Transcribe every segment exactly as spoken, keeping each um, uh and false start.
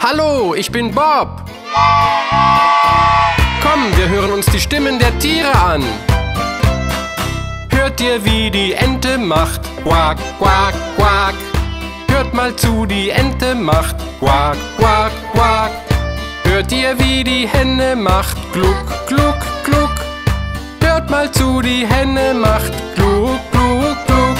Hallo, ich bin Bob. Komm, wir hören uns die Stimmen der Tiere an. Hört ihr, wie die Ente macht? Quack, quack, quack. Hört mal zu, die Ente macht quack, quack, quack. Hört ihr, wie die Henne macht? Gluck, gluck, gluck. Hört mal zu, die Henne macht gluck, gluck, gluck.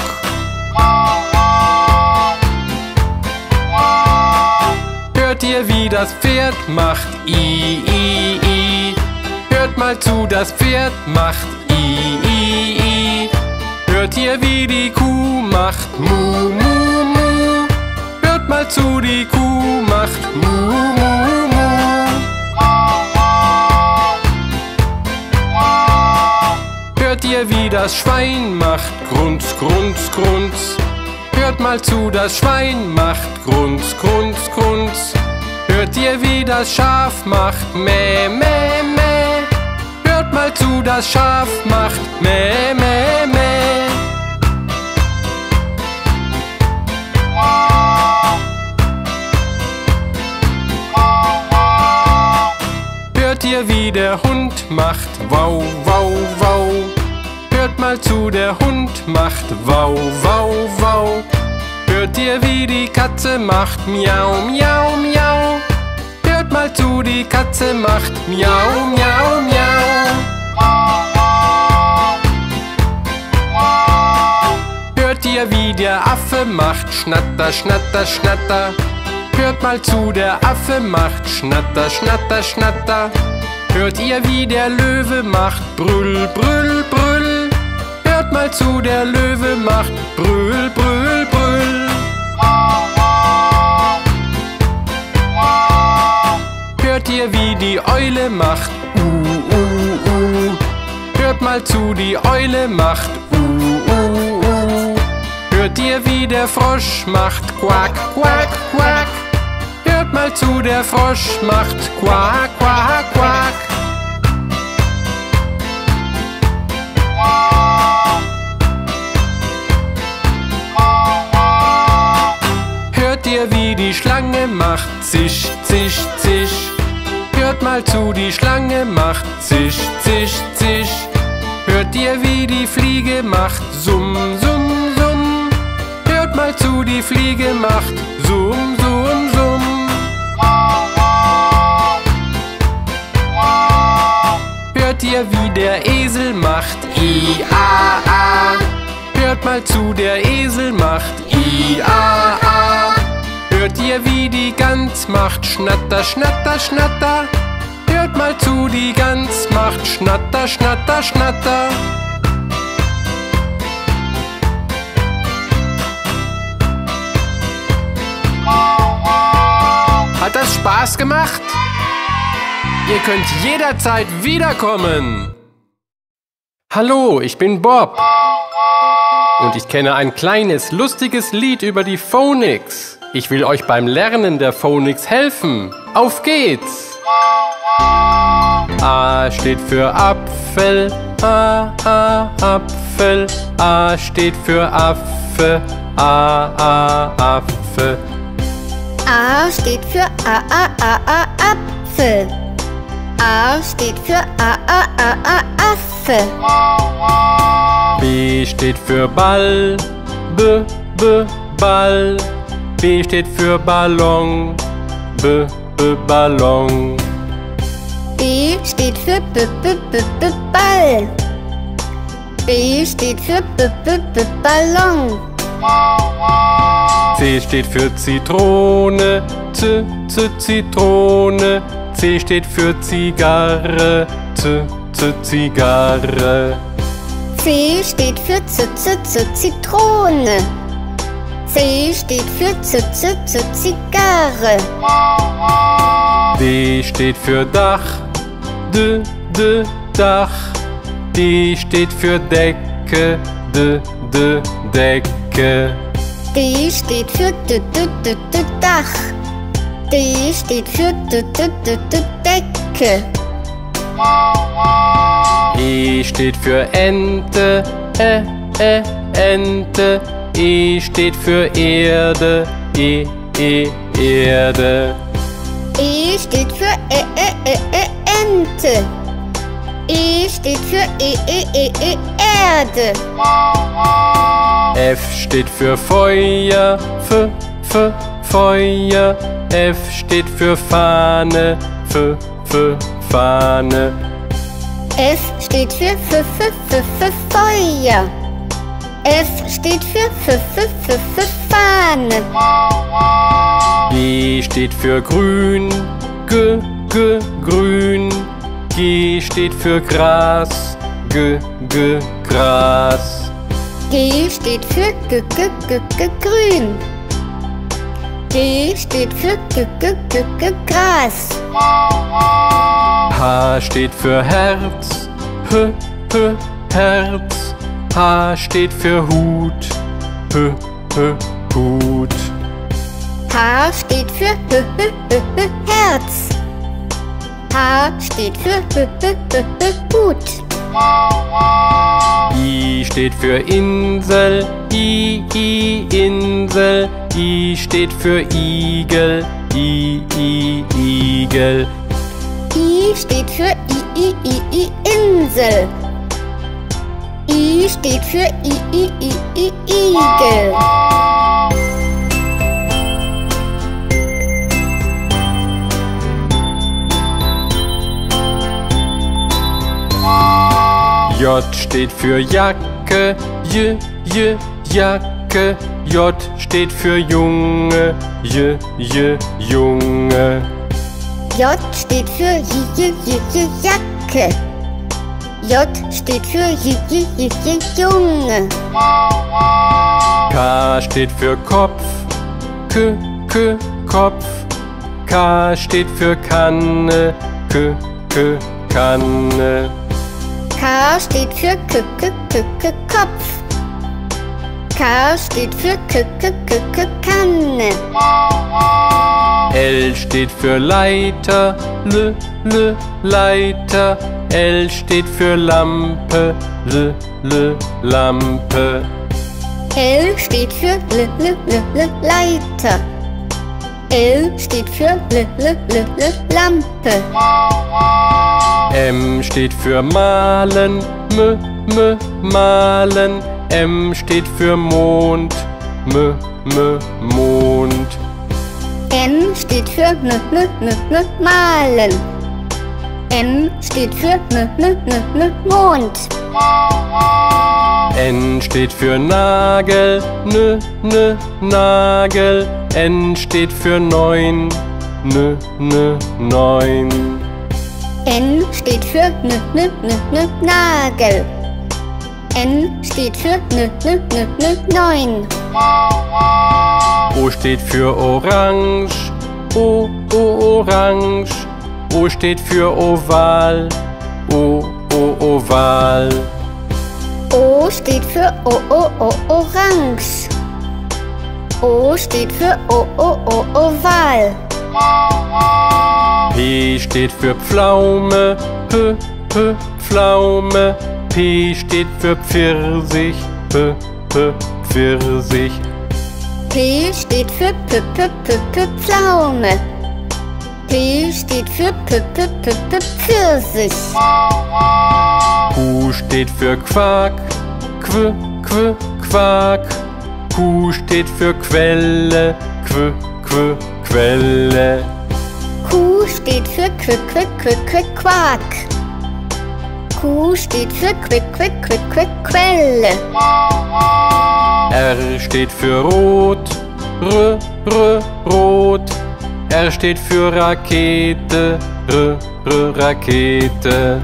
Hört ihr, wie das Pferd macht? I, i, i. Hört mal zu, das Pferd macht I, i, i. Hört ihr, wie die Kuh macht? Mu, mu, mu. Hört mal zu, die Kuh macht mu, mu, mu. Hört ihr, wie das Schwein macht? Grunz, grunz, grunz. Hört mal zu, das Schwein macht Grunz, grunz, grunz. Hört ihr, wie das Schaf macht? Mäh, mäh, mäh. Hört mal zu, das Schaf macht mäh, mäh, mäh. Hört ihr, wie der Hund macht? Wau, wau, wau. Hört mal zu, der Hund macht Wau, wau, wau. Hört ihr, wie die Katze macht? Miau, miau, miau. Hört mal zu, die Katze macht Miau, miau, miau. Hört ihr, wie der Affe macht? Schnatter, schnatter, schnatter. Hört mal zu, der Affe macht Schnatter, schnatter, schnatter. Hört ihr, wie der Löwe macht? Brüll, brüll, brüll. Hört mal zu, der Löwe macht Brüll, brüll, brüll. Hört ihr, wie die Eule macht? Uh, uh, uh. Hört mal zu, die Eule macht Uh, uh, uh. Hört ihr, wie der Frosch macht? Quack, quack, quack. Hört mal zu, der Frosch macht Quack, quack, quack. Hört ihr, wie die Schlange macht? Zisch, zisch, zisch. Hört mal zu, die Schlange macht Zisch, zisch, zisch. Hört ihr, wie die Fliege macht? Summ, summ, summ. Hört mal zu, die Fliege macht Summ, summ, summ. Hört ihr, wie der Esel macht? I, a, a. Hört mal zu, der Esel macht I, a, a. Hört ihr, wie die Gans macht? Schnatter, schnatter, schnatter. Hört mal zu, die Gans macht Schnatter, schnatter, schnatter. Hat das Spaß gemacht? Ihr könnt jederzeit wiederkommen. Hallo, ich bin Bob. Und ich kenne ein kleines, lustiges Lied über die Phonics. Ich will euch beim Lernen der Phonics helfen. Auf geht's! A steht für Apfel, A, A, Apfel. A steht für Affe, A, A, Affe. A steht für A, A, A, A, Apfel. A steht für A, A, A, A, Affe. B steht für Ball, B, B, Ball. B steht für Ballon, B, B, Ballon. B steht für B, B, B, B, Ball. B steht für B, B, B, Ballon. C steht für Zitrone, Z, Z, Zitrone. C steht für Zigarre, Z, Z, Zigarre. C steht für Z, Z, Z, Zitrone. C steht für Z, Z, Z, Zigarre. D steht für Dach, D, D, Dach. D steht für Decke, D, D, Decke. D steht für D, D, D, D, Dach. D steht für D, D, D, D, Decke. E steht für Ente, Ä, Ä, Ente. E steht für Erde, E, E, Erde. E steht für Ä Ä Ä Ä Ente. E steht für E E E E Erde. F steht für Feuer, F, F, Feuer. F steht für Fahne, F, F, Fahne. F steht für F, F, F, F, Feuer. F steht für F, F, F, F, Fahne. G steht für Grün, G, G, Grün. G steht für Gras, G, G, Gras. G steht für G, G, G, G, Grün. G steht für G, G, G, G, Gras. H steht für Herz, H, H, Herz. H steht für Hut, H, H, Hut. H steht für H, H, H, H, Herz. H steht für H, H, H, H, Hut. I steht für Insel, I, I, Insel. I steht für Igel, I, I, Igel. I steht für I, I, I, I, Insel. I steht für I, I, I, I, Igel. J steht für Jacke, J, J, Jacke. J steht für Junge, J, J, Junge. J steht für J, J, J, J, Jacke. J steht für J, J, J, J, Junge. K steht für Kopf, K, K, Kopf. K steht für Kanne, K, K, Kanne. K steht für K, K, K, K, Kopf. K steht für K, K, K, K, Kanne. L steht für Leiter, L, L, Leiter. L steht für Lampe, L, L, Lampe. L steht für L, L, L, L, Leiter. L steht für L, L, L, L, Lampe. M steht für Malen, M, M, Malen. M steht für Mond, M, M, Mond. N steht für M, M, M, M, Malen. M steht für M, M, M, M, Mond. N steht für Nagel, N, N, Nagel. N steht für Neun, N, N, Neun. N steht für N, N, N, N, Nagel. N steht für N, N, N, N, Neun. O steht für Orange, O, O, Orange. O steht für Oval, O, O, Oval. O steht für O, O, O, Orange. O steht für O, O, O, Oval. P steht für Pflaume, P, P, Pflaume. P steht für Pfirsich, P, P, Pfirsich. P steht für P, P, P, P, Pflaume. P steht für P, P, P, P, Pfirsich. Q steht für Quark, Qu, Qu, Quark. Q steht für Quelle, Qu, Qu, Quelle. Q steht für Qu, Qu, Qu, Qu, Quark. Q steht für Qu, Qu, Qu, Qu, Quelle. R steht für Rot, R, R, Rot. R steht für Rakete, R, R, Rakete.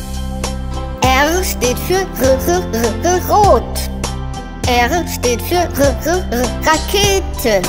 R steht für R, R, R, R, Rot. R steht für R, R, R, Rakete.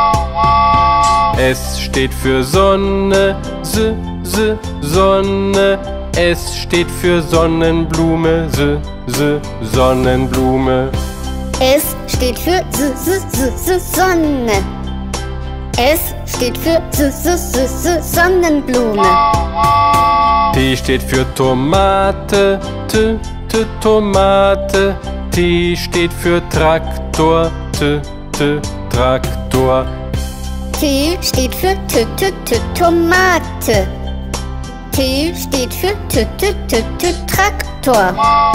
S steht für Sonne, S, S, Sonne. S steht für Sonnenblume, S, S, Sonnenblume. S steht für S, S, S, S, Sonne. S steht für S, S, S, S, Sonnenblume. T steht für Tomate, T, T, Tomate. T steht für Traktor, T, T, Traktor. T steht für T, T, T, Tomate. T steht für T, T, T, T, Traktor.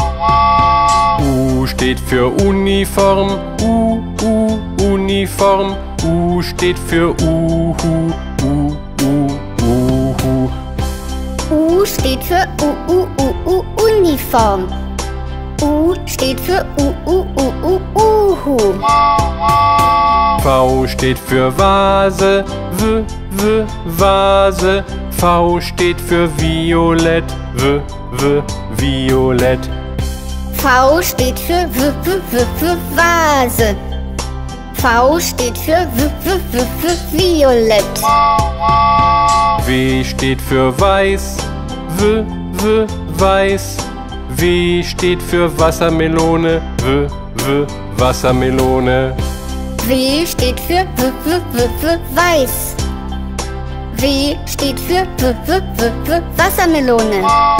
U steht für Uniform. U, U, Uniform. U steht für Uhu. U, U, Uhu. U steht für U, U, U, U, Uniform. U steht für U, U, U, U, Uhu. V steht für Vase. W, W, Vase. V steht für Violett. W, W, Violett. V steht für W, W, W, W, Vase. V steht für W, W, W, W, Violett. W steht für Weiß. W, W, Weiß. W steht für Wassermelone. W, W, Wassermelone. W steht für W, W, W, W, Weiß. W steht für W, W, W, W, Wassermelone.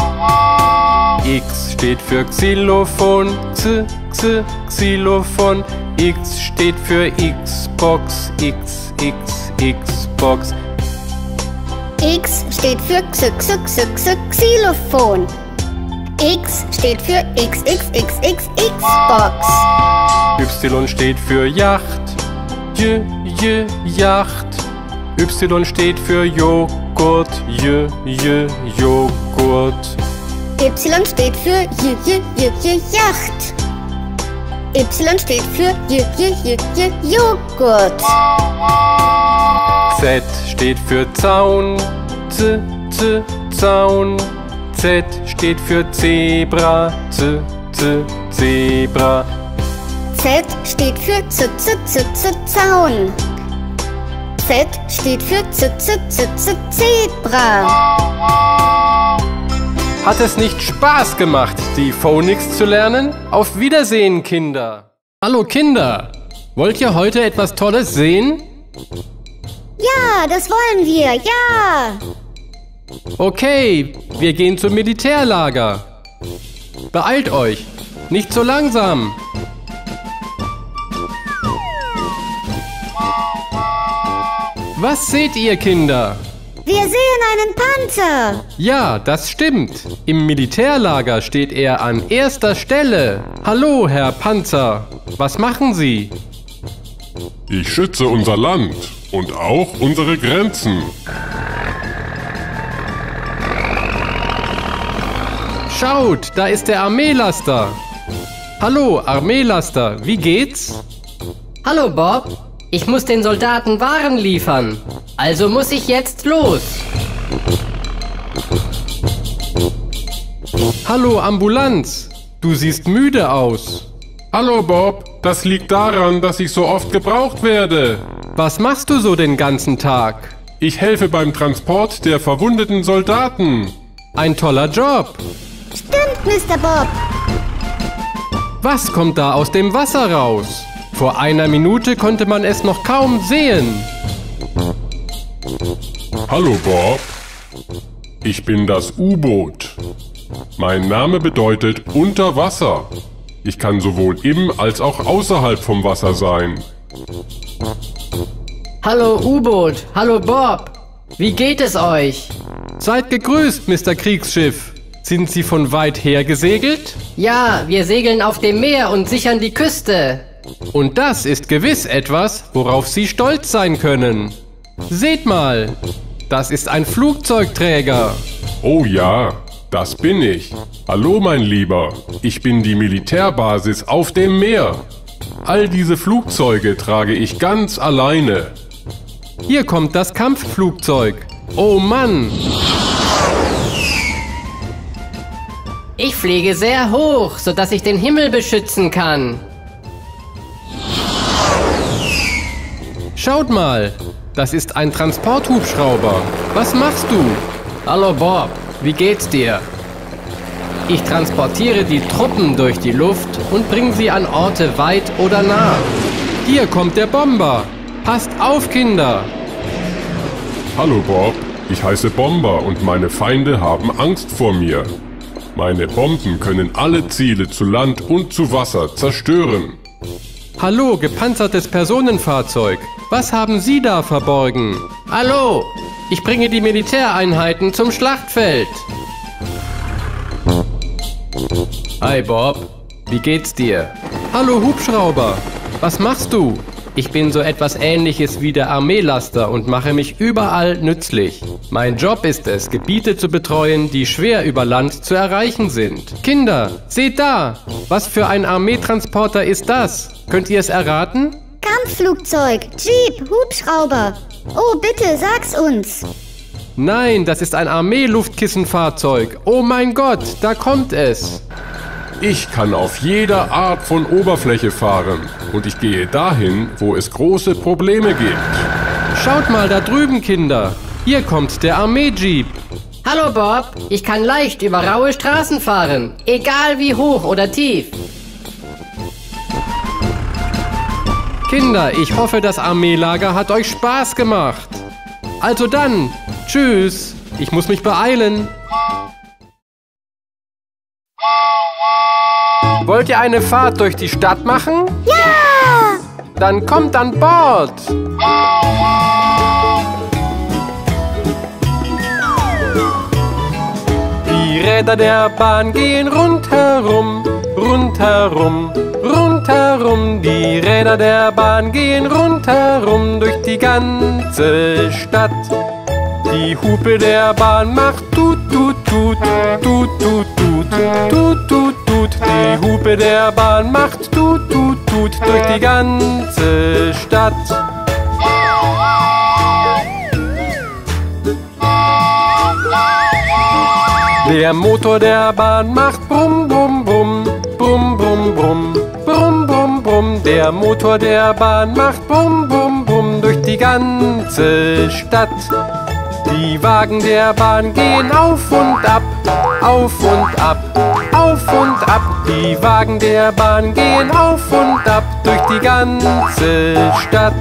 X steht für Xylophon. X, X, Xylophon. X steht für Xbox. X, X, Xbox. X steht für X, X, X, X, Xylophon. X steht für X, X, X, X, Xbox. Y steht für Yacht. J, J, Yacht. Y steht für Joghurt. J, J, Joghurt. Y steht für J, J, J, J, Yacht. Y steht für J, J, J, J, Joghurt. Z steht für Zaun. Z, Z, Zaun. Z steht für Zebra. Z, Z, Zebra. Z steht für Z, Z, Z, Z, Zaun. Z steht für Z, Z, Z, Z, Zebra. Hat es nicht Spaß gemacht, die Phonics zu lernen? Auf Wiedersehen, Kinder! Hallo Kinder! Wollt ihr heute etwas Tolles sehen? Ja, das wollen wir, ja! Okay, wir gehen zum Militärlager. Beeilt euch, nicht so langsam! Was seht ihr, Kinder? Wir sehen einen Panzer! Ja, das stimmt. Im Militärlager steht er an erster Stelle. Hallo, Herr Panzer. Was machen Sie? Ich schütze unser Land und auch unsere Grenzen. Schaut, da ist der Armeelaster. Hallo, Armeelaster, wie geht's? Hallo Bob, ich muss den Soldaten Waren liefern. Also muss ich jetzt los. Hallo, Ambulanz, du siehst müde aus. Hallo Bob, das liegt daran, dass ich so oft gebraucht werde. Was machst du so den ganzen Tag? Ich helfe beim Transport der verwundeten Soldaten. Ein toller Job. Stimmt, Mister Bob. Was kommt da aus dem Wasser raus? Vor einer Minute konnte man es noch kaum sehen. Hallo Bob, ich bin das U-Boot. Mein Name bedeutet unter Wasser. Ich kann sowohl im als auch außerhalb vom Wasser sein. Hallo U-Boot, hallo Bob. Wie geht es euch? Seid gegrüßt, Mister Kriegsschiff. Sind Sie von weit her gesegelt? Ja, wir segeln auf dem Meer und sichern die Küste. Und das ist gewiss etwas, worauf Sie stolz sein können. Seht mal, das ist ein Flugzeugträger. Oh ja, das bin ich. Hallo mein Lieber, ich bin die Militärbasis auf dem Meer. All diese Flugzeuge trage ich ganz alleine. Hier kommt das Kampfflugzeug. Oh Mann! Ich fliege sehr hoch, sodass ich den Himmel beschützen kann. Schaut mal, das ist ein Transporthubschrauber. Was machst du? Hallo Bob, wie geht's dir? Ich transportiere die Truppen durch die Luft und bringe sie an Orte weit oder nah. Hier kommt der Bomber. Passt auf, Kinder. Hallo Bob, ich heiße Bomber und meine Feinde haben Angst vor mir. Meine Bomben können alle Ziele zu Land und zu Wasser zerstören. Hallo, gepanzertes Personenfahrzeug. Was haben Sie da verborgen? Hallo, ich bringe die Militäreinheiten zum Schlachtfeld. Hi Bob, wie geht's dir? Hallo Hubschrauber, was machst du? Ich bin so etwas Ähnliches wie der Armeelaster und mache mich überall nützlich. Mein Job ist es, Gebiete zu betreuen, die schwer über Land zu erreichen sind. Kinder, seht da! Was für ein Armeetransporter ist das? Könnt ihr es erraten? Kampfflugzeug, Jeep, Hubschrauber. Oh, bitte, sag's uns. Nein, das ist ein Armeeluftkissenfahrzeug. Oh mein Gott, da kommt es. Ich kann auf jeder Art von Oberfläche fahren und ich gehe dahin, wo es große Probleme gibt. Schaut mal da drüben, Kinder. Hier kommt der Armee-Jeep. Hallo Bob, ich kann leicht über raue Straßen fahren, egal wie hoch oder tief. Kinder, ich hoffe, das Armeelager hat euch Spaß gemacht. Also dann, tschüss. Ich muss mich beeilen. Wollt ihr eine Fahrt durch die Stadt machen? Ja! Dann kommt an Bord! Die Räder der Bahn gehen rundherum, rundherum, rundherum. Die Räder der Bahn gehen rundherum durch die ganze Stadt. Die Hupe der Bahn macht tut, tut, tut, tut, tut, tut, tut, tut, tut. Die Hupe der Bahn macht tut, tut, tut durch die ganze Stadt. Der Motor der Bahn macht brumm, brumm, brumm, brumm, brumm, brumm, brumm, brumm, brumm. Der Motor der Bahn macht brumm, brumm, brumm durch die ganze Stadt. Die Wagen der Bahn gehen auf und ab, auf und ab, auf und ab. Die Wagen der Bahn gehen auf und ab durch die ganze Stadt.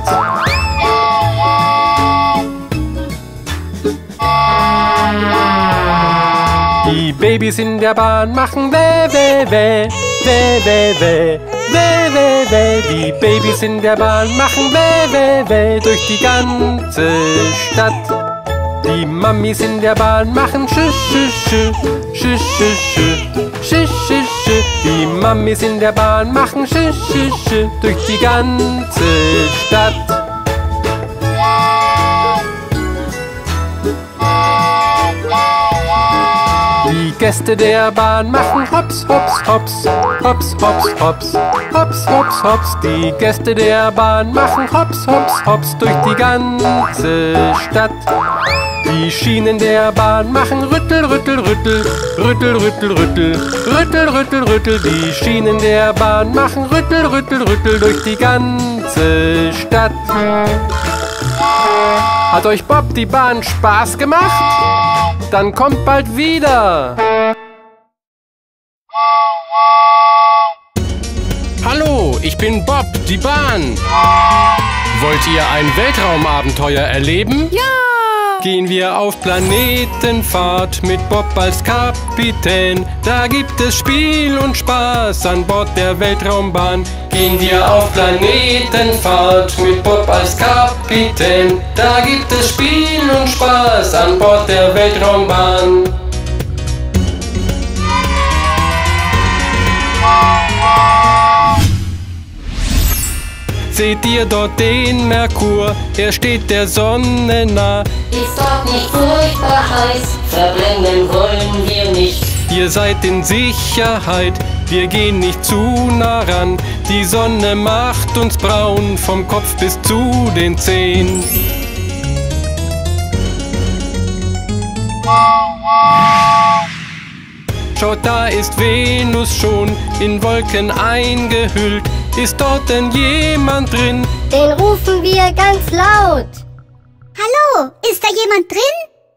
Die Babys in der Bahn machen weh, weh, weh, weh, weh, weh, weh, weh, weh. Die Babys in der Bahn machen weh, weh, weh durch die ganze Stadt. Die Mamis in der Bahn machen schü, schü, schü, schü, schü, schü, schü, schü, schü. Die Mamis in der Bahn machen schü, schü, schü durch die ganze Stadt. Die Gäste der Bahn machen hops, hops, hops, hops, hops, hops, hops, hops, hops. Die Gäste der Bahn machen hops, hops, hops durch die ganze Stadt. Die Schienen der Bahn machen rüttel, rüttel, rüttel, rüttel, rüttel, rüttel, rüttel, rüttel, rüttel. Die Schienen der Bahn machen rüttel, rüttel, rüttel durch die ganze Stadt. Hat euch Bob die Bahn Spaß gemacht? Dann kommt bald wieder. Hallo, ich bin Bob, die Bahn. Wollt ihr ein Weltraumabenteuer erleben? Ja! Gehen wir auf Planetenfahrt mit Bob als Kapitän. Da gibt es Spiel und Spaß an Bord der Weltraumbahn. Gehen wir auf Planetenfahrt mit Bob als Kapitän. Da gibt es Spiel und Spaß an Bord der Weltraumbahn. Seht ihr dort den Merkur? Er steht der Sonne nah. Ist dort nicht furchtbar heiß? Verbrennen wollen wir nicht. Ihr seid in Sicherheit, wir gehen nicht zu nah ran. Die Sonne macht uns braun, vom Kopf bis zu den Zehen. Schaut, da ist Venus schon in Wolken eingehüllt. Ist dort denn jemand drin? Den rufen wir ganz laut. Hallo, ist da jemand drin?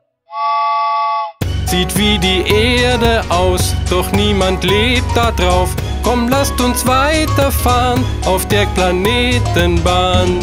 Sieht wie die Erde aus, doch niemand lebt da drauf. Komm, lasst uns weiterfahren auf der Planetenbahn.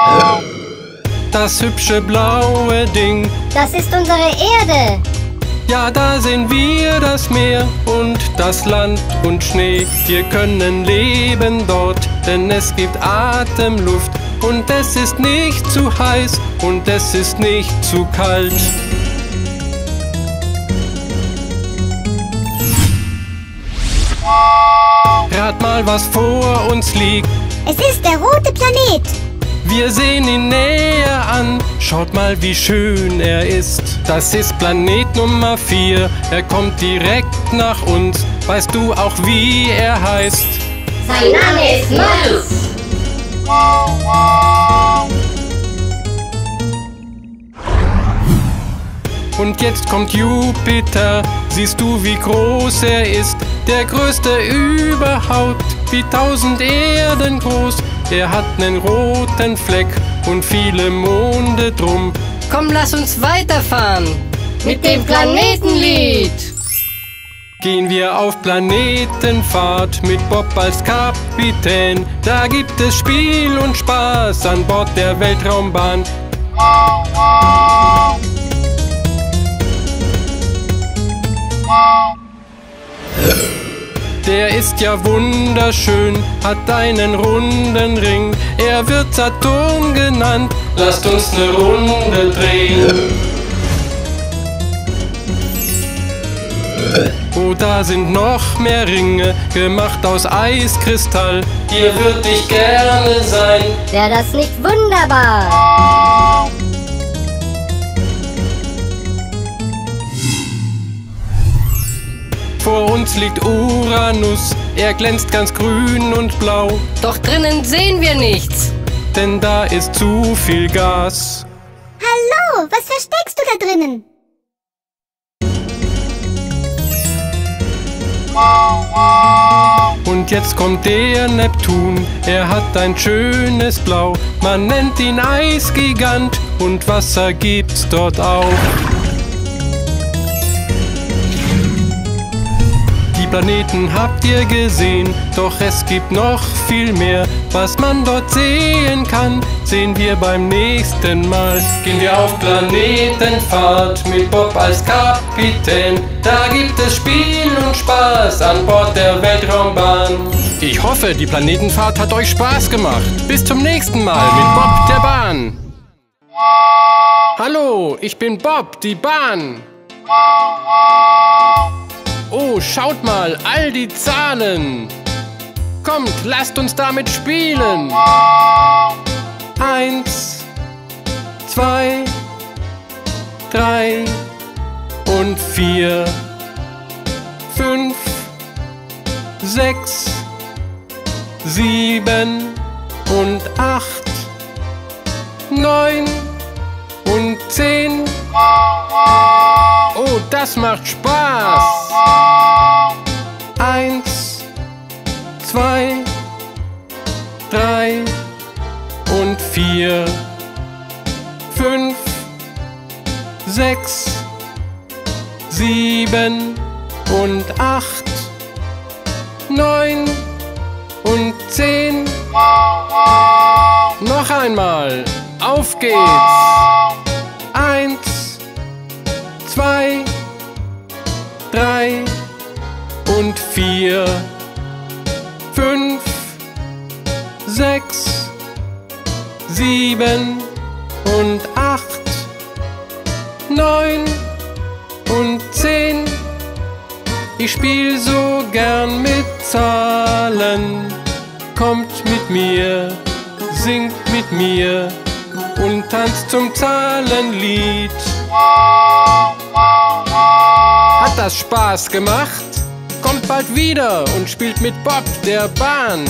Das hübsche blaue Ding, Das ist unsere Erde. Ja, da sehen wir das Meer und das Land und Schnee. Wir können leben dort, denn es gibt Atemluft. Und es ist nicht zu heiß und es ist nicht zu kalt. Rat mal, was vor uns liegt. Es ist der rote Planet. Wir sehen ihn näher an. Schaut mal, wie schön er ist. Das ist Planet Nummer vier. Er kommt direkt nach uns. Weißt du auch, wie er heißt? Sein Name ist Mars. Und jetzt kommt Jupiter. Siehst du, wie groß er ist? Der größte überhaupt, wie tausend Erden groß. Er hat nen roten Fleck und viele Monde drum. Komm, lass uns weiterfahren mit dem Planetenlied. Gehen wir auf Planetenfahrt mit Bob als Kapitän. Da gibt es Spiel und Spaß an Bord der Weltraumbahn. Der ist ja wunderschön, hat einen runden Ring. Er wird Saturn genannt. Lasst uns ne Runde drehen. Oh, da sind noch mehr Ringe, gemacht aus Eiskristall. Hier würd ich gerne sein. Wäre das nicht wunderbar? Vor uns liegt Uranus, er glänzt ganz grün und blau. Doch drinnen sehen wir nichts, denn da ist zu viel Gas. Hallo, was versteckst du da drinnen? Und jetzt kommt der Neptun, er hat ein schönes Blau. Man nennt ihn Eisgigant und Wasser gibt's dort auch. Die Planeten habt ihr gesehen, doch es gibt noch viel mehr. Was man dort sehen kann, sehen wir beim nächsten Mal. Gehen wir auf Planetenfahrt mit Bob als Kapitän. Da gibt es Spiel und Spaß an Bord der Weltraumbahn. Ich hoffe, die Planetenfahrt hat euch Spaß gemacht. Bis zum nächsten Mal mit Bob der Bahn. Hallo, ich bin Bob, die Bahn. Oh, schaut mal, all die Zahlen. Kommt, lasst uns damit spielen. Eins, zwei, drei und vier, fünf, sechs, sieben und acht, neun und zehn. Oh, das macht Spaß. Eins, zwei, drei und vier, fünf, sechs, sieben und acht, neun und zehn. Noch einmal, auf geht's. Eins, zwei, drei und vier, fünf, sechs, sieben und acht, neun und zehn. Ich spiel so gern mit Zahlen. Kommt mit mir, singt mit mir und tanzt zum Zahlenlied. Hat das Spaß gemacht? Kommt bald wieder und spielt mit Bob der Bahn.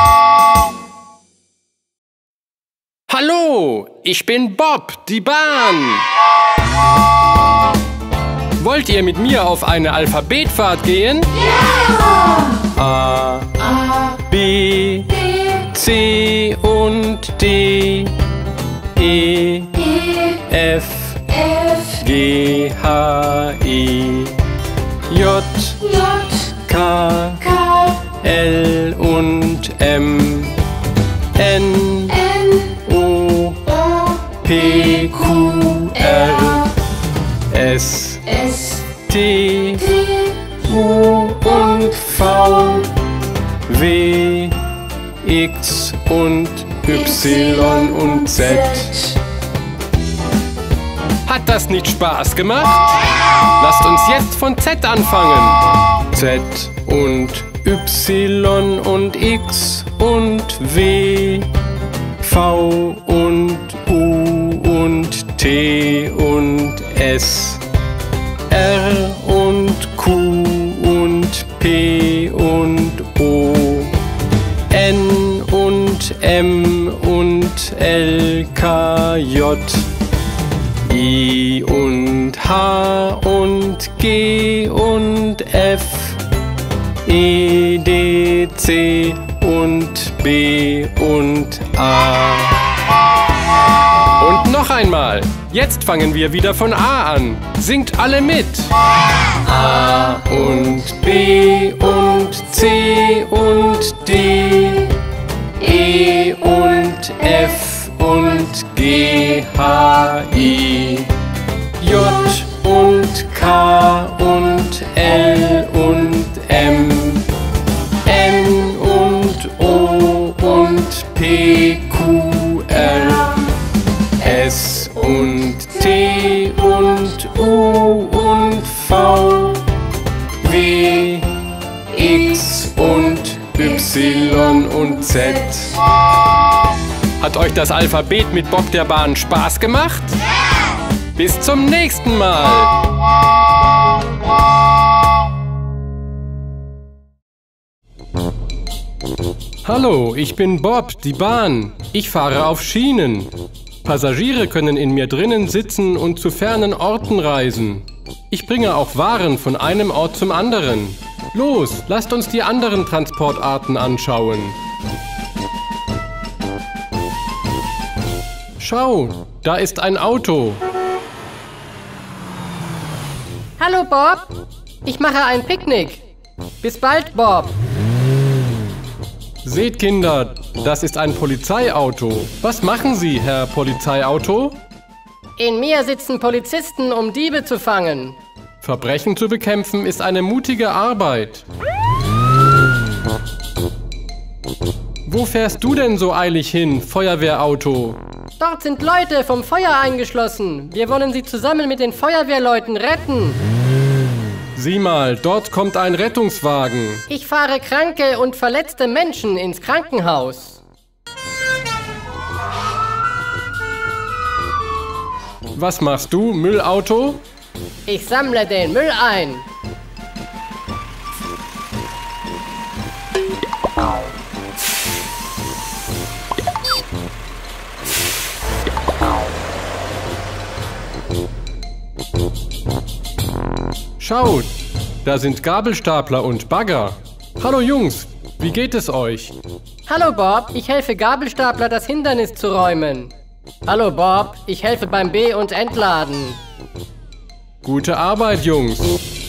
Hallo, ich bin Bob, die Bahn. Wollt ihr mit mir auf eine Alphabetfahrt gehen? Ja! A, A B, B, C und D, E, E F, F, G, H, I, J, J, K, K, L und M, N, N, O, O, P, Q, R, S, S, T, U und V, W, X und Y und Z. Hat das nicht Spaß gemacht? Lasst uns jetzt von Z anfangen. Z und Y und X und W, V und U und T und S, R und Q und P und O, N und M und L, K, J, I und H und G und F, E, D, C und B und A. Und noch einmal. Jetzt fangen wir wieder von A an. Singt alle mit. A und B und C und D, E und F und G, H, I, J und K und L und M, N und O und P, Q, R, S und T und U und V, W, X und Y und Z. Hat euch das Alphabet mit Bob der Bahn Spaß gemacht? Ja! Bis zum nächsten Mal! Hallo, ich bin Bob, die Bahn. Ich fahre auf Schienen. Passagiere können in mir drinnen sitzen und zu fernen Orten reisen. Ich bringe auch Waren von einem Ort zum anderen. Los, lasst uns die anderen Transportarten anschauen. Schau, da ist ein Auto. Hallo Bob, ich mache ein Picknick. Bis bald, Bob. Seht Kinder, das ist ein Polizeiauto. Was machen Sie, Herr Polizeiauto? In mir sitzen Polizisten, um Diebe zu fangen. Verbrechen zu bekämpfen ist eine mutige Arbeit. Wo fährst du denn so eilig hin, Feuerwehrauto? Dort sind Leute vom Feuer eingeschlossen. Wir wollen sie zusammen mit den Feuerwehrleuten retten. Sieh mal, dort kommt ein Rettungswagen. Ich fahre kranke und verletzte Menschen ins Krankenhaus. Was machst du, Müllauto? Ich sammle den Müll ein. Schaut, da sind Gabelstapler und Bagger. Hallo Jungs, wie geht es euch? Hallo Bob, ich helfe Gabelstapler, das Hindernis zu räumen. Hallo Bob, ich helfe beim Be- und Entladen. Gute Arbeit, Jungs.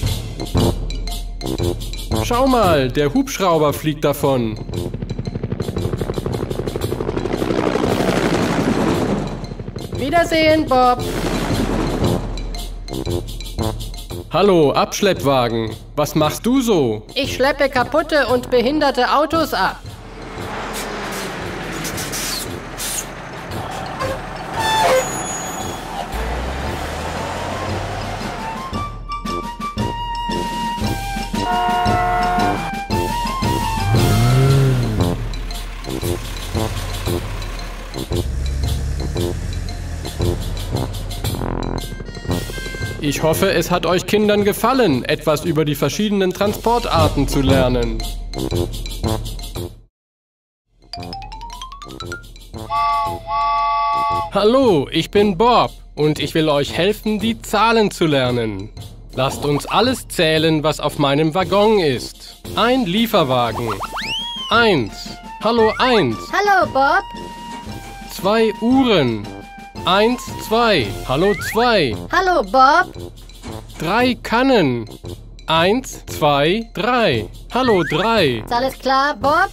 Schau mal, der Hubschrauber fliegt davon. Wiedersehen, Bob. Hallo, Abschleppwagen. Was machst du so? Ich schleppe kaputte und behinderte Autos ab. Ich hoffe, es hat euch Kindern gefallen, etwas über die verschiedenen Transportarten zu lernen. Hallo, ich bin Bob und ich will euch helfen, die Zahlen zu lernen. Lasst uns alles zählen, was auf meinem Waggon ist. Ein Lieferwagen. Eins. Hallo, eins. Hallo, Bob. Zwei Uhren. Eins, zwei. Hallo, zwei. Hallo, Bob. Drei Kannen. Eins, zwei, drei. Hallo, drei. Ist alles klar, Bob?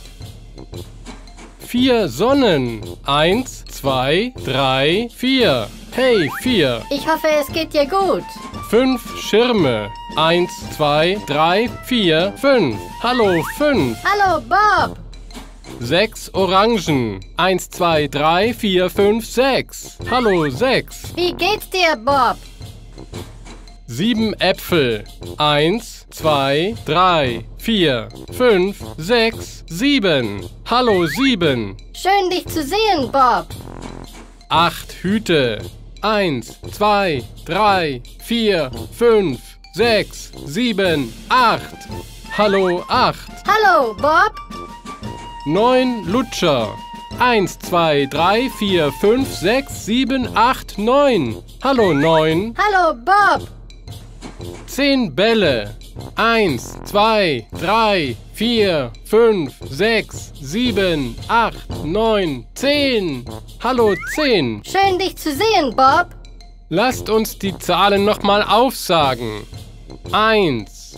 Vier Sonnen. Eins, zwei, drei, vier. Hey, vier. Ich hoffe, es geht dir gut. Fünf Schirme. Eins, zwei, drei, vier, fünf. Hallo, fünf. Hallo, Bob. Sechs Orangen. Eins, zwei, drei, vier, fünf, sechs. Hallo, sechs. Wie geht's dir, Bob? Sieben Äpfel. Eins, zwei, drei, vier, fünf, sechs, sieben. Hallo, sieben. Schön, dich zu sehen, Bob. Acht Hüte. Eins, zwei, drei, vier, fünf, sechs, sieben, acht. Hallo, acht. Hallo, Bob. Neun Lutscher. Eins, zwei, drei, vier, fünf, sechs, sieben, acht, neun. Hallo, neun. Hallo, Bob. Zehn Bälle. Eins, zwei, drei, vier, fünf, sechs, sieben, acht, neun, zehn. Hallo, zehn. Schön, dich zu sehen, Bob. Lasst uns die Zahlen nochmal aufsagen. Eins.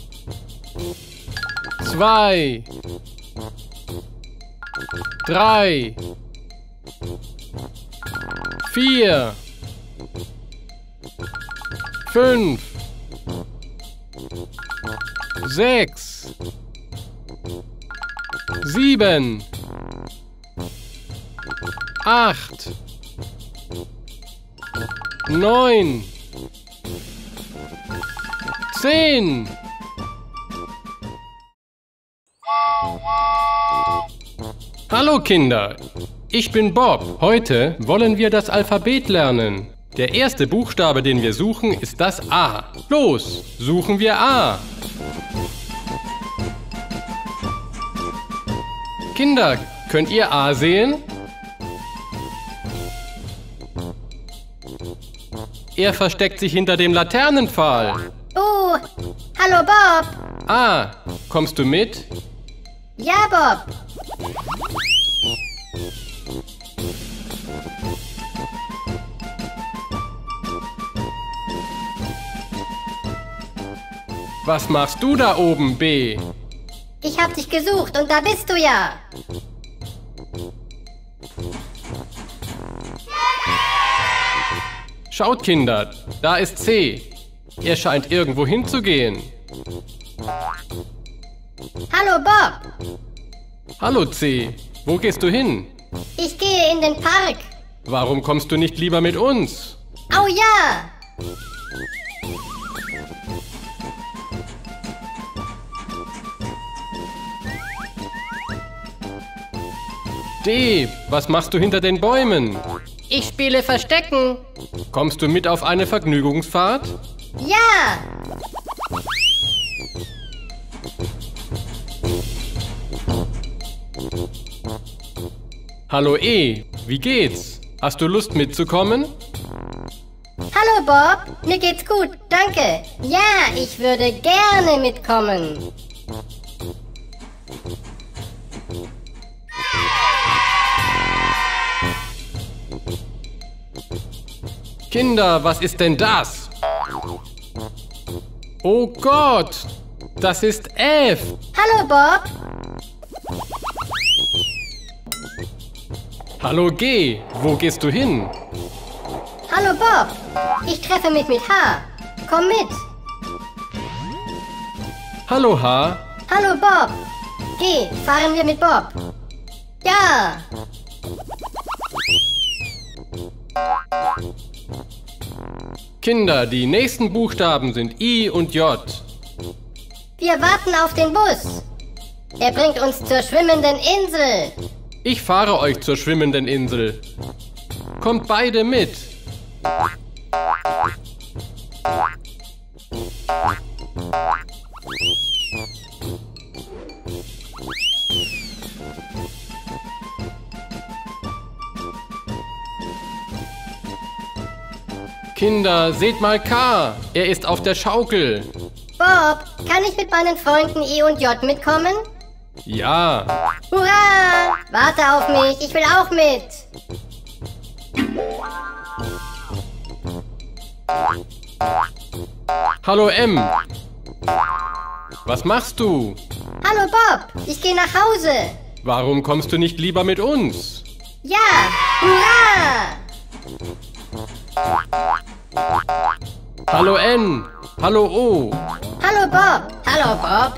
Zwei. Drei. Vier. Fünf. Sechs. Sieben. Acht. Neun. Zehn. Hallo Kinder, ich bin Bob. Heute wollen wir das Alphabet lernen. Der erste Buchstabe, den wir suchen, ist das A. Los, suchen wir A. Kinder, könnt ihr A sehen? Er versteckt sich hinter dem Laternenpfahl. Oh, hallo, Bob. A, kommst du mit? Ja, Bob. Was machst du da oben, B? Ich hab dich gesucht und da bist du ja. Schaut, Kinder, da ist C. Er scheint irgendwo hinzugehen. Hallo, Bob. Hallo, C. Wo gehst du hin? Ich gehe in den Park. Warum kommst du nicht lieber mit uns? Oh ja. D, was machst du hinter den Bäumen? Ich spiele Verstecken. Kommst du mit auf eine Vergnügungsfahrt? Ja. Hallo E, wie geht's? Hast du Lust mitzukommen? Hallo, Bob. Mir geht's gut, danke. Ja, ich würde gerne mitkommen. Kinder, was ist denn das? Oh Gott, das ist F. Hallo, Bob. Hallo G, wo gehst du hin? Hallo, Bob. Ich treffe mich mit H. Komm mit. Hallo H. Hallo, Bob. Geh, fahren wir mit Bob. Ja. Kinder, die nächsten Buchstaben sind I und J. Wir warten auf den Bus. Er bringt uns zur schwimmenden Insel. Ich fahre euch zur schwimmenden Insel. Kommt beide mit. Kinder, seht mal K. Er ist auf der Schaukel. Bob, kann ich mit meinen Freunden I und J mitkommen? Ja. Hurra! Warte auf mich, ich will auch mit. Hallo M. Was machst du? Hallo Bob, ich gehe nach Hause. Warum kommst du nicht lieber mit uns? Ja, hurra! Hallo N. Hallo O. Hallo Bob. Hallo, Bob.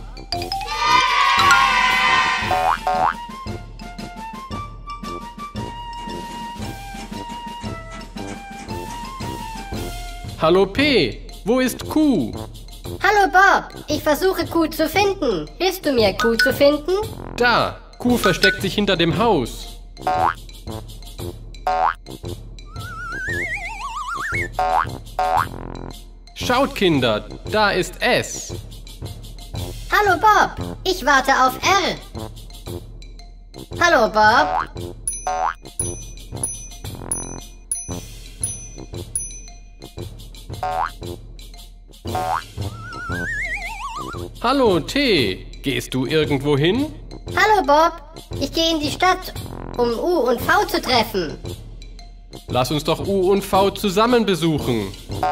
Hallo P. Wo ist Q? Hallo Bob. Ich versuche Q zu finden. Hilfst du mir, Q zu finden? Da. Q versteckt sich hinter dem Haus. Schaut, Kinder, da ist S. Hallo Bob. Ich warte auf R. Hallo Bob. Hallo T. Gehst du irgendwo hin? Hallo Bob. Ich gehe in die Stadt, um U und V zu treffen. Lass uns doch U und V zusammen besuchen.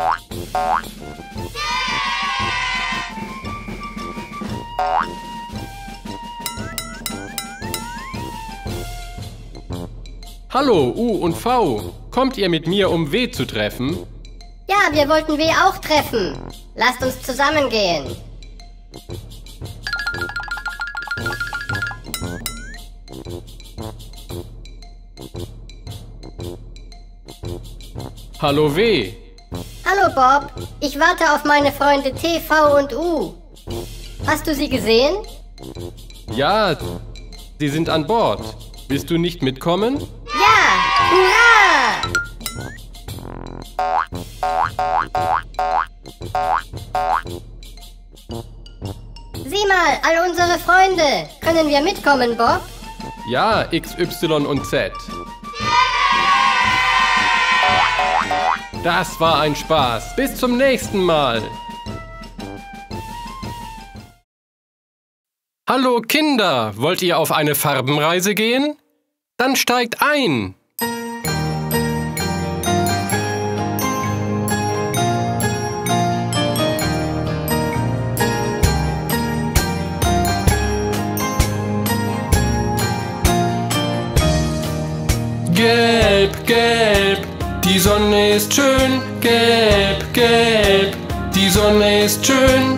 Hallo U und V. Kommt ihr mit mir, um W zu treffen? Ja, wir wollten W auch treffen. Lasst uns zusammengehen. Hallo W. Hallo Bob. Ich warte auf meine Freunde T, V und U. Hast du sie gesehen? Ja, sie sind an Bord. Willst du nicht mitkommen? Ja! Hurra! Sieh mal, all unsere Freunde. Können wir mitkommen, Bob? Ja, X, Y und Z. Das war ein Spaß. Bis zum nächsten Mal. Hallo Kinder, wollt ihr auf eine Farbenreise gehen? Dann steigt ein. Gelb, gelb, die Sonne ist schön. Gelb, gelb, die Sonne ist schön.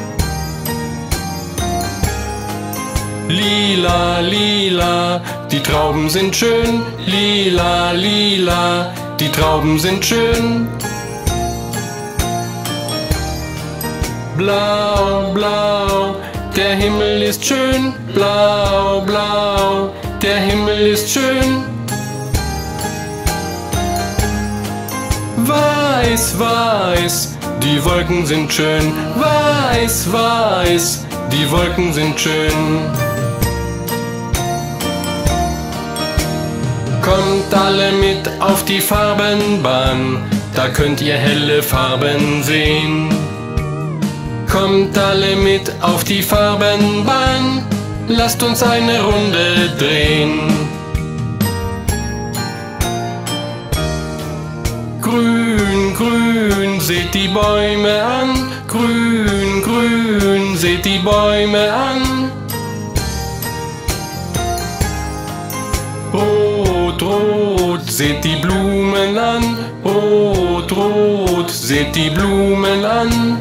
Lila, lila, die Trauben sind schön. Lila, lila, die Trauben sind schön. Blau, blau, der Himmel ist schön. Blau, blau, der Himmel ist schön. Weiß, weiß, die Wolken sind schön. Weiß, weiß, die Wolken sind schön. Kommt alle mit auf die Farbenbahn, da könnt ihr helle Farben sehen. Kommt alle mit auf die Farbenbahn, lasst uns eine Runde drehen. Grün, grün, seht die Bäume an. Grün, grün, seht die Bäume an. Rot, rot, seht die Blumen an. Rot, rot, seht die Blumen an.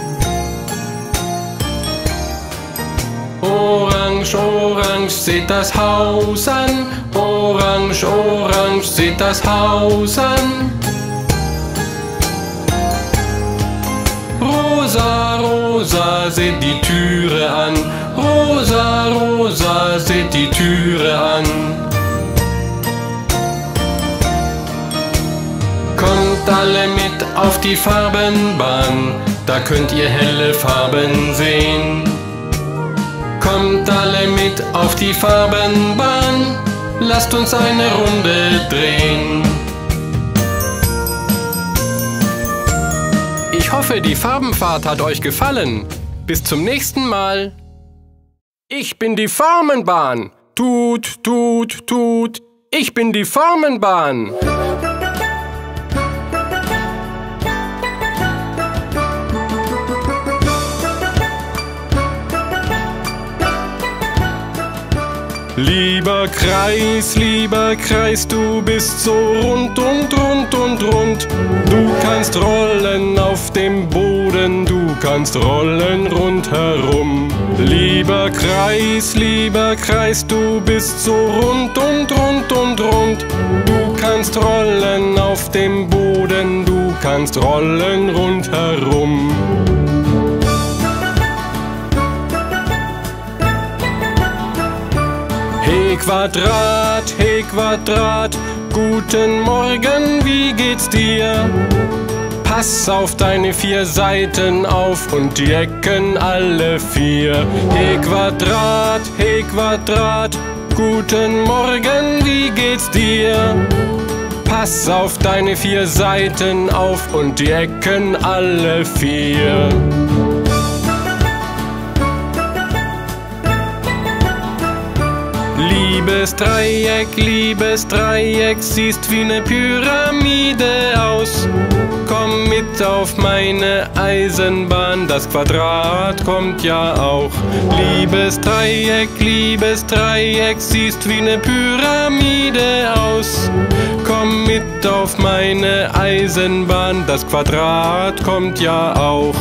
Orange, orange, seht das Haus an. Orange, orange, seht das Haus an. Rosa, rosa, seht die Türe an. Rosa, rosa, seht die Türe an. Kommt alle mit auf die Farbenbahn, da könnt ihr helle Farben sehen. Kommt alle mit auf die Farbenbahn, lasst uns eine Runde drehen. Ich hoffe, die Farbenfahrt hat euch gefallen. Bis zum nächsten Mal. Ich bin die Formenbahn. Tut, tut, tut. Ich bin die Formenbahn. Lieber Kreis, lieber Kreis, du bist so rund und rund und rund. Du kannst rollen auf dem Boden, du kannst rollen rundherum. Lieber Kreis, lieber Kreis, du bist so rund und rund und rund. Du kannst rollen auf dem Boden, du kannst rollen rundherum. Hey Quadrat, hey Quadrat, guten Morgen, wie geht's dir? Pass auf deine vier Seiten auf und die Ecken alle vier. Hey Quadrat, hey Quadrat, guten Morgen, wie geht's dir? Pass auf deine vier Seiten auf und die Ecken alle vier. Liebes Dreieck, liebes Dreieck, siehst wie ne Pyramide aus. Komm mit auf meine Eisenbahn, das Quadrat kommt ja auch. Liebes Dreieck, liebes Dreieck, siehst wie ne Pyramide aus. Komm mit auf meine Eisenbahn, das Quadrat kommt ja auch.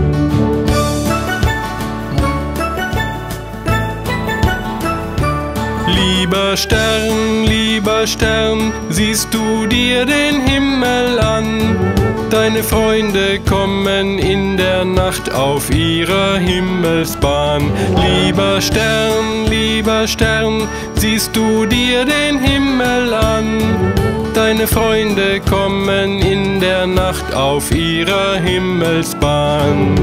Lieber Stern, lieber Stern, siehst du dir den Himmel an? Deine Freunde kommen in der Nacht auf ihrer Himmelsbahn. Lieber Stern, lieber Stern, siehst du dir den Himmel an? Deine Freunde kommen in der Nacht auf ihrer Himmelsbahn.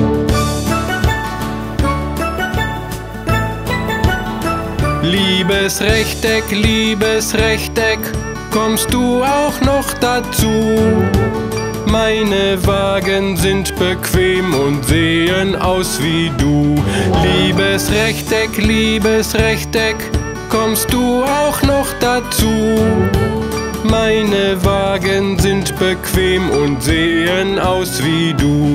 Liebes Rechteck, liebes Rechteck, kommst du auch noch dazu? Meine Wagen sind bequem und sehen aus wie du. Liebes Rechteck, liebes Rechteck, kommst du auch noch dazu? Meine Wagen sind bequem und sehen aus wie du.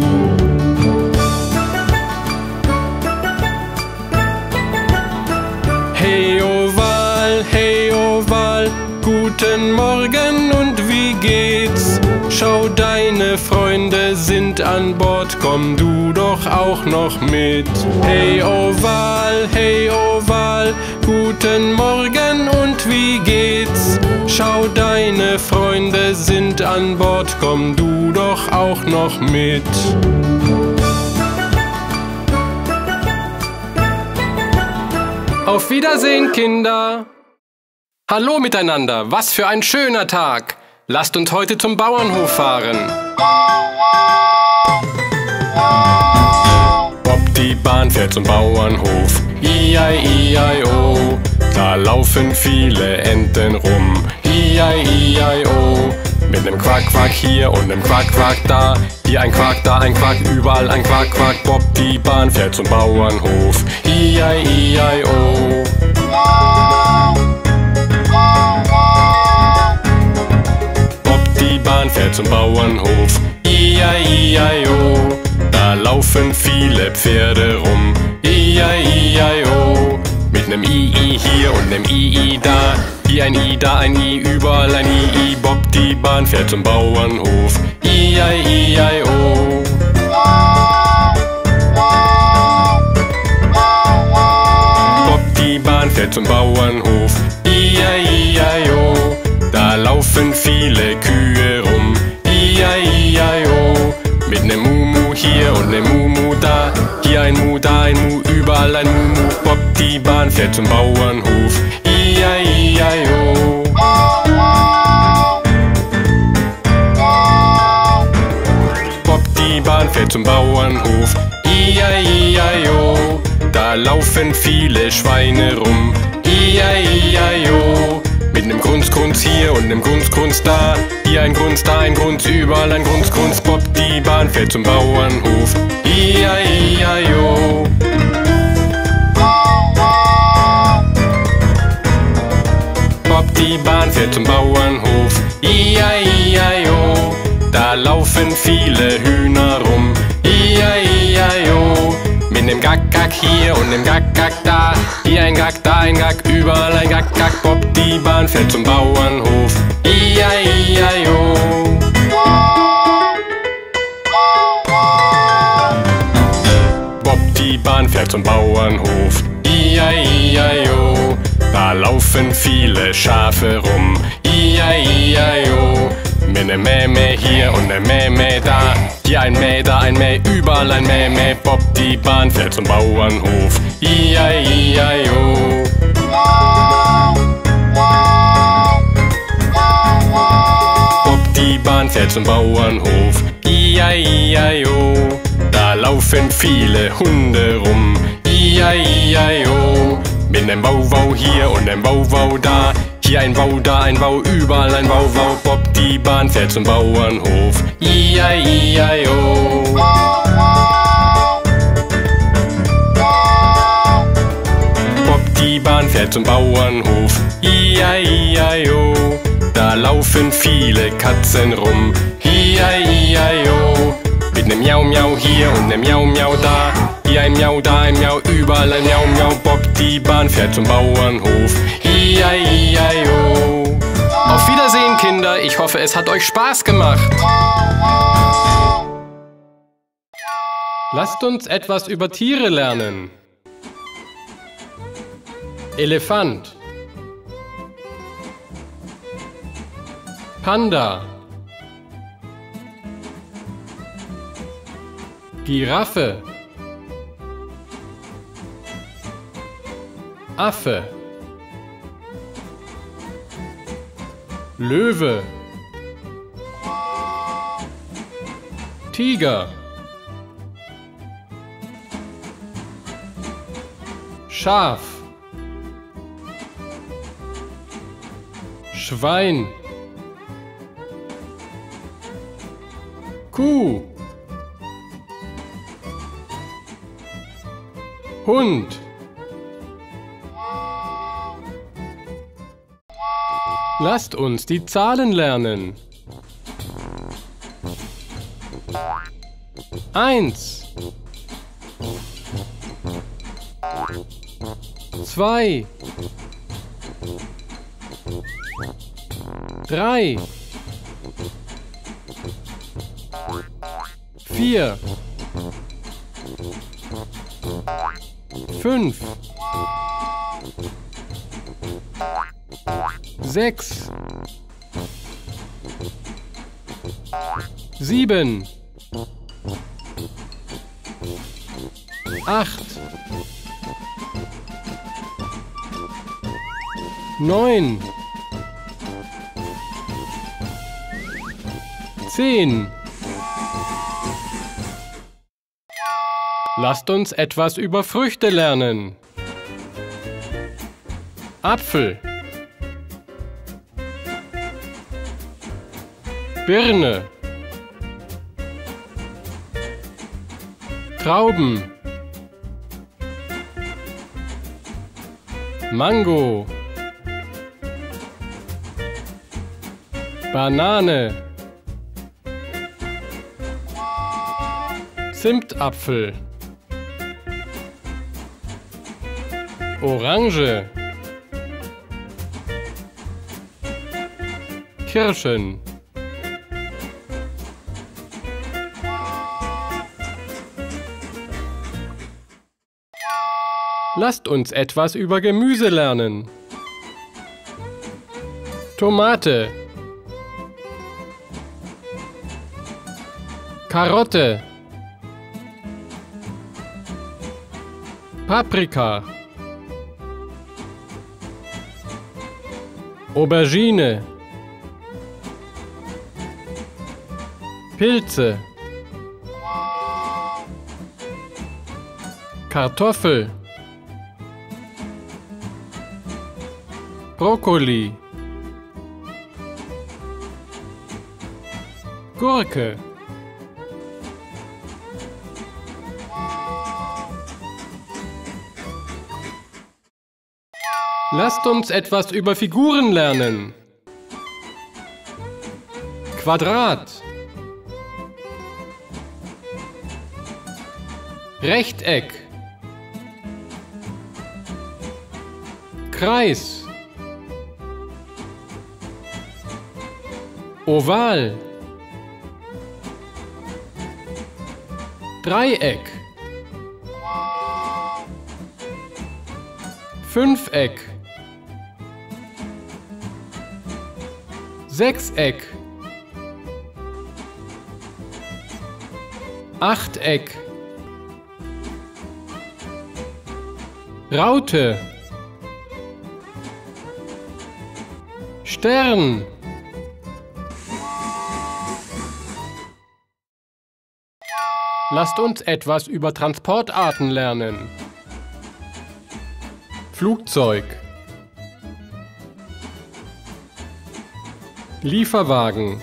Hey Oval, hey Oval, guten Morgen und wie geht's? Schau, deine Freunde sind an Bord, komm du doch auch noch mit. Hey Oval, hey Oval, guten Morgen und wie geht's? Schau, deine Freunde sind an Bord, komm du doch auch noch mit. Auf Wiedersehen, Kinder! Hallo miteinander, was für ein schöner Tag! Lasst uns heute zum Bauernhof fahren. Bob, die Bahn fährt zum Bauernhof. I I I I O. Da laufen viele Enten rum. I I I I O. Mit nem Quack, Quack hier und nem Quack, Quack da. Hier ein Quack, da ein Quack, überall ein Quack, Quack. Bob, die Bahn fährt zum Bauernhof. I I I I O. Bob, die Bahn fährt zum Bauernhof. I I I I O. Da laufen viele Pferde rum. I I I I O. Mit nem I I hier und nem I I da. Hier ein I, da ein I, überall ein I I. Bob, die Bahn fährt zum Bauernhof. I I I I O. Bob, die Bahn fährt zum Bauernhof. I I I I O. Da laufen viele Kühe rum. I I I I O. Mit nem Mumu hier und nem Mumu da. Hier ein Mu, da ein Mu, überall ein Mumu. Bob, die Bahn fährt zum Bauernhof. I I I I O. Bob, die Bahn fährt zum Bauernhof. I I I I O. Da laufen viele Schweine rum. I I I I O. Mit nem Grunz, Grunz hier und nem Grunz, Grunz da. Hier ein Grunz, da ein Grunz, überall ein Grunz, Grunz. Bob, die Bahn fährt zum Bauernhof. I I I I O. Bob, die Bahn fährt zum Bauernhof. I I I I O. Da laufen viele Hühner rum. I I I I O. Mit in dem Gack, Gack hier und dem Gack, Gack da. Hier ein Gack, da ein Gack, überall ein Gack, Gack. Bob, die Bahn fährt zum Bauernhof. I A I A O. Bob, die Bahn fährt zum Bauernhof. I A I A O. Da laufen viele Schafe rum. I A I A O. Mit ne Mäh, Mäh hier und ne Mäh, Mäh da. Hier ein Mäh, da ein Mäh, überall ein Mäh, Mäh. Bob, die Bahn fährt zum Bauernhof. I A I A O. Bob, die Bahn fährt zum Bauernhof. I A I A O. Da laufen viele Hunde rum. I A I A O. Mit nem Wau-Wau hier und nem Wau-Wau da. Hier ein Wau, da ein Wau, überall ein Wau-Wau. Bob, die Bahn fährt zum Bauernhof. I A I A O. Bob, die Bahn fährt zum Bauernhof. I A I A O. Da laufen viele Katzen rum. I A I A O. Mit nem Miau, Miau hier und nem Miau, Miau da. Hier ein Miau, da ein Miau, überall ein Miau, Miau. Bob, die Bahn fährt zum Bauernhof. I A I A O. Auf Wiedersehen, Kinder. Ich hoffe, es hat euch Spaß gemacht. Lasst uns etwas über Tiere lernen. Elefant. Panda. Giraffe. Affe. Löwe. Tiger. Schaf. Schwein. Kuh. Hund. Lasst uns die Zahlen lernen. Eins. Zwei. Drei. Vier. Fünf. Sechs. Sieben. Acht. Neun. Zehn. Lasst uns etwas über Früchte lernen. Apfel. Birne. Trauben. Mango. Banane. Zimtapfel. Orange. Kirschen. Lasst uns etwas über Gemüse lernen. Tomate. Karotte. Paprika. Aubergine. Pilze. Kartoffel. Brokkoli. Gurke. Lasst uns etwas über Figuren lernen. Quadrat. Rechteck. Kreis. Oval. Dreieck. Fünfeck. Sechseck. Achteck. Raute. Stern. Lasst uns etwas über Transportarten lernen. Flugzeug. Lieferwagen.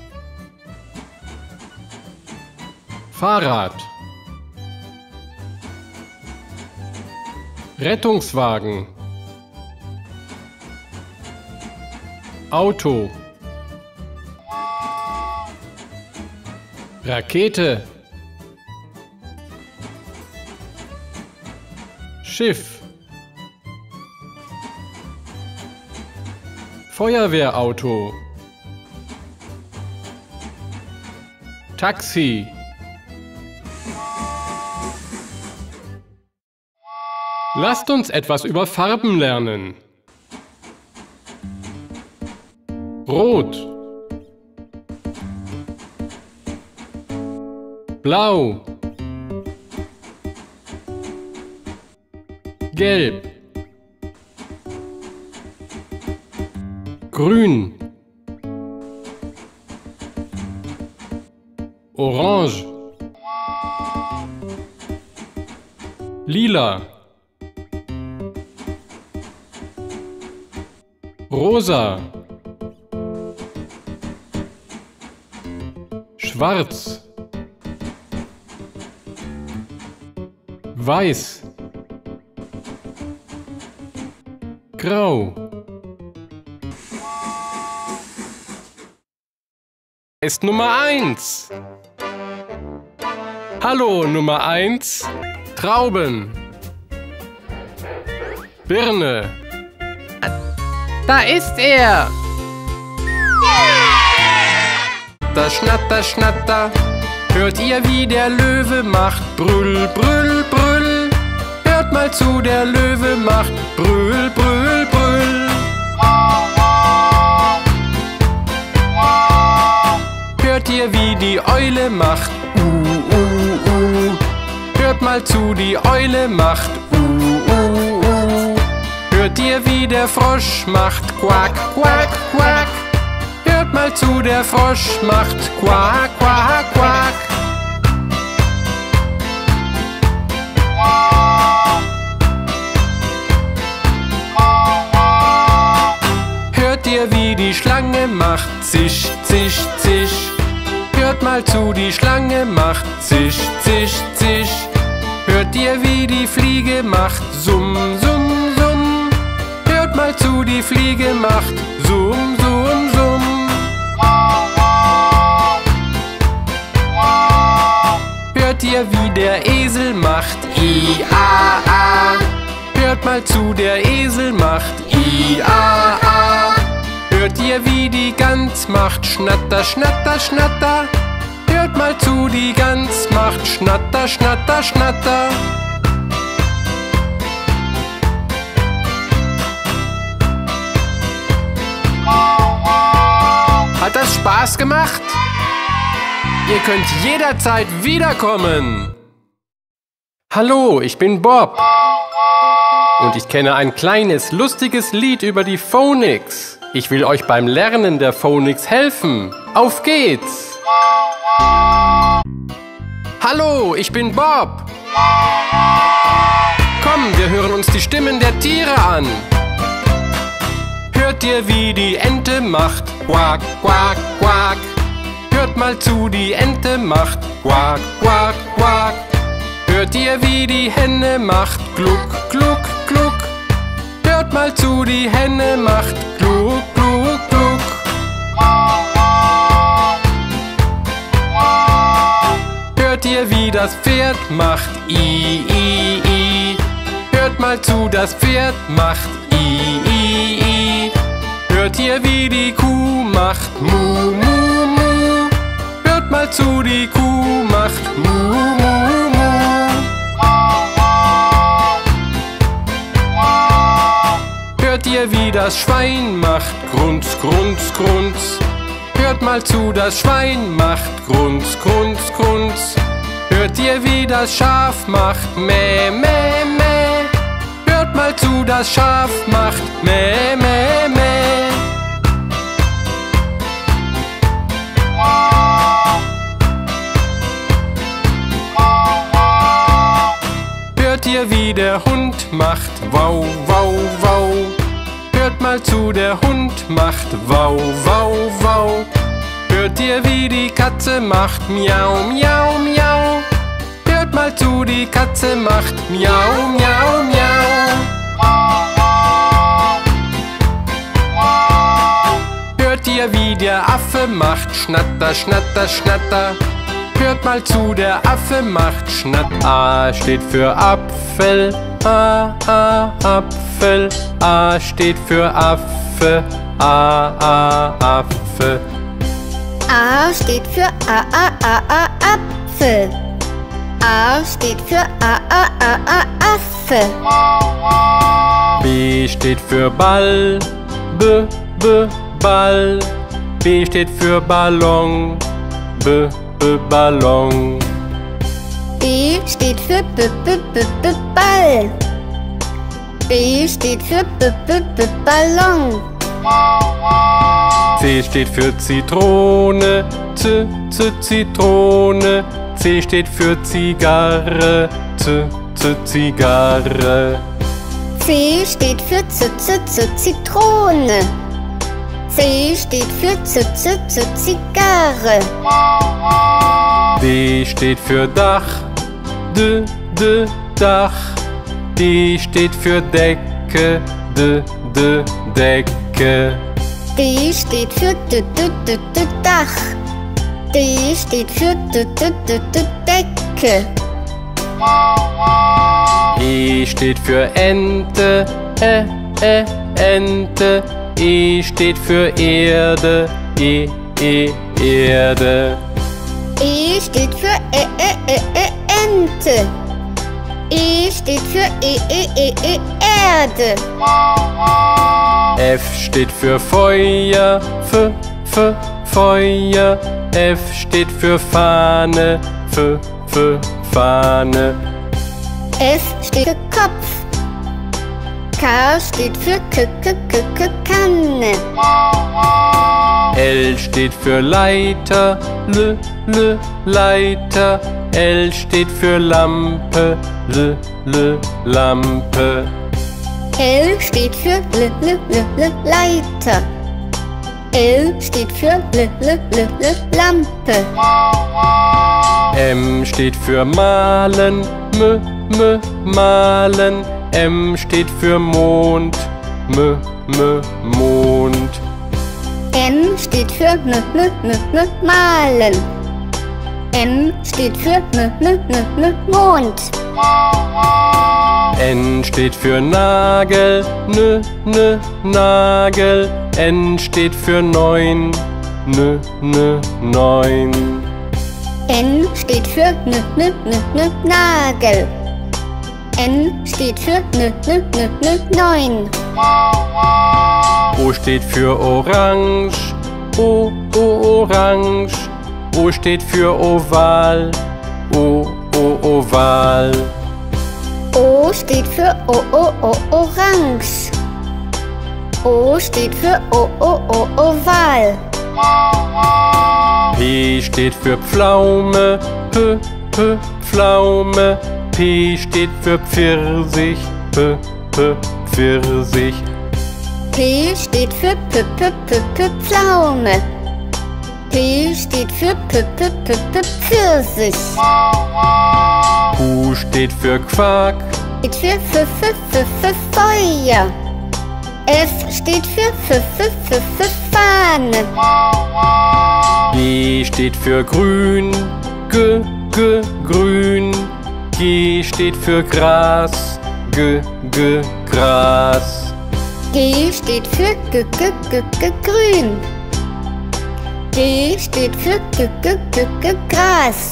Fahrrad. Rettungswagen. Auto. Rakete. Schiff. Feuerwehrauto. Taxi. Lasst uns etwas über Farben lernen. Rot. Blau. Gelb. Grün. Orange. Lila. Rosa. Schwarz. Weiß. Grau. Ist Nummer eins. Hallo, Nummer eins. Trauben. Birne. Da ist er! Da schnatter, schnatter. Hört ihr, wie der Löwe macht? Brüll, brüll, brüll. Hört mal zu, der Löwe macht Brüll, brüll, brüll. Hört ihr, wie die Eule macht? Uh, uh, uh. Hört mal zu, die Eule macht Uh, uh, uh. Hört ihr, wie der Frosch macht? Quack, quack, quack. Hört mal zu, der Frosch macht Quack, quack, quack. Hört ihr, wie die Schlange macht? Zisch, zisch, zisch. Hört mal zu, die Schlange macht Zisch, zisch, zisch. Hört ihr, wie die Fliege macht? Summ, summ, summ. Hört mal zu, die Fliege macht Summ, summ, summ. Hört ihr, wie der Esel macht? I, A, A. Hört mal zu, der Esel macht I, A, A. Hört ihr, wie die Gans macht? Schnatter, schnatter, schnatter. Hört mal zu, die Gans macht Schnatter, schnatter, schnatter. Hat das Spaß gemacht? Ihr könnt jederzeit wiederkommen. Hallo, ich bin Bob. Und ich kenne ein kleines, lustiges Lied über die Phonics. Ich will euch beim Lernen der Phonics helfen. Auf geht's! Hallo, ich bin Bob. Komm, wir hören uns die Stimmen der Tiere an. Hört ihr, wie die Ente macht? Quack, quack, quack. Hört mal zu, die Ente macht Quack, quack, quack. Hört ihr, wie die Henne macht? Gluck, gluck, gluck. Hört mal zu, die Henne macht Gluck, gluck, gluck. Hört ihr, wie das Pferd macht? I, I, I. Hört mal zu, das Pferd macht I, I, I. Hört ihr, wie die Kuh macht? Mu, mu, mu. Hört mal zu, die Kuh macht mu, mu, mu. Hört ihr, wie das Schwein macht? Grunz, grunz, grunz. Hört mal zu, das Schwein macht Grunz, grunz, grunz. Hört ihr, wie das Schaf macht? Mäh, mäh, mäh. Hört mal zu, das Schaf macht mäh, mäh, mäh. Hört ihr, wie der Hund macht? Wau, wau, wau. Hört mal zu, der Hund macht Wau, wau, wau. Hört ihr, wie die Katze macht? Miau, miau, miau. Hört mal zu, die Katze macht Miau, miau, miau. Hört ihr, wie der Affe macht? Schnatter, schnatter, schnatter. Hört mal zu, der Affe macht Schnatt. A steht für Apfel. A, A, Apfel. A steht für Affe. A, A, Affe. A steht für A, A, A, A, Apfel. A steht für A, A, A, A, Affe. B steht für Ball. B, B, Ball. B steht für Ballon. B, B, Ballon. B steht für B, B, B, B, Ball. B steht für B, B, B, Ballon. C steht für Zitrone. Z, Z, Zitrone. C steht für Zigarre. Z, Z, Zigarre. C steht für Z, Z, Z, Zitrone. C steht für Z, Z, Z, Zigarre. D steht für Dach. D, D, Dach. D steht für Decke. D, D, Decke. D steht für D, D, D, D, Dach. D steht für D, D, D, D, Decke. E steht für Ente. Ä, Ä, Ente. E steht für Erde. E, E, Erde. E steht für Ä, Ä, Ä, Ä, Ente. E steht für E, E, E, E, Erde. F steht für Feuer. F, F, Feuer. F steht für Fahne. F, F, Fahne. F steht für Kopf. K steht für K, K, K, K, Kanne. L steht für Leiter. L, L, Leiter. L steht für Lampe. L, L, Lampe. L steht für L, L, L, L, Leiter. L steht für L, L, L, L, Lampe. M steht für Malen. M, M, Malen. M steht für Mond. M, M, Mond. N steht für N, N, N, N, Malen. M steht für M, M, M, M, Mond. N steht für Nagel. N, N, Nagel. N steht für neun. N, N, neun. N steht für N, N, N, N, Nagel. N steht für N, N, N, N, neun. O steht für Orange. O, O, Orange. O steht für Oval. O, O, Oval. O steht für O, O, O, Orange. O steht für O, O, O, Oval. P steht für Pflaume. P, P, Pflaume. P steht für Pfirsich. P, P, Pfirsich. P steht für P, P, P, P, Pflaume. P steht für P, P, P, P, Pfirsich. Q steht für Quark. Steht für F, F, F, F, Feuer. F steht für F, F, F, F, Fahne. G steht für Grün. G, G, Grün. G steht für Gras. G, G, Gras. G steht für G, G, G, G, grün. G steht für G, G, G, G, Gras.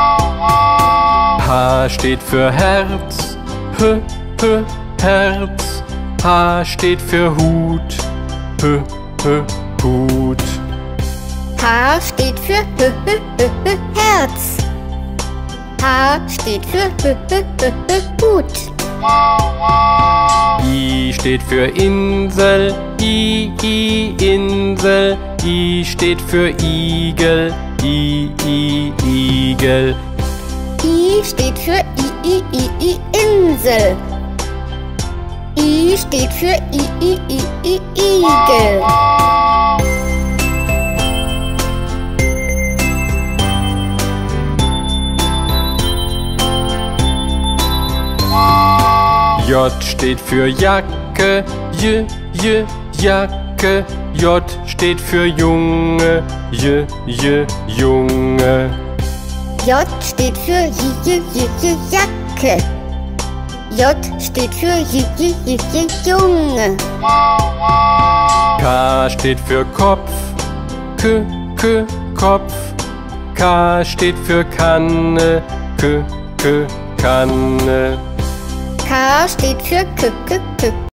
H steht für Herz, H, H, Herz. H steht für Hut, H, H, Hut. H steht für H, H, H, H, Herz. H steht für H, H, H, H, Hut. I steht für Insel, I, I, Insel. I steht für Igel, I, I, Igel. I steht für I, I, I, I, Insel. I steht für I, I, I, I, Igel. J steht für Jacke, J, J, Jacke. J steht für Junge, J, J, Junge. J steht für J, J, J, J, Jacke. J steht für J, J, J, J, Junge. K steht für Kopf, K, K, Kopf. K steht für Kanne, K, K, Kanne. K steht für K, K, K,